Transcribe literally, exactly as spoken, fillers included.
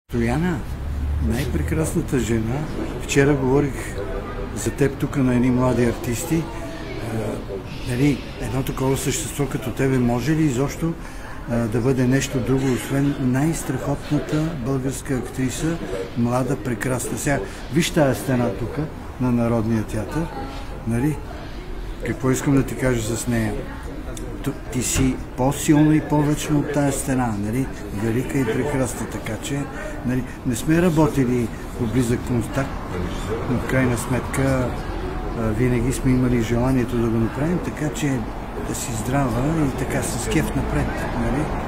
Стояна, най-прекрасната жена. Вчера говорих за теб тук на едни млади артисти. Е, нали, едно такова същество като тебе може ли изобщо е, да бъде нещо друго, освен най-страхотната българска актриса, млада, прекрасна. Сега, виж тази стена тук на Народния театър. Нали? Какво искам да ти кажа с нея? Ти си по-силно и по-вечно от тази стена, нали? Велика и прекрасна, така че нали, не сме работили по близък контакт, но в крайна сметка винаги сме имали желанието да го направим, така че да си здрава и така с кеф напред, нали?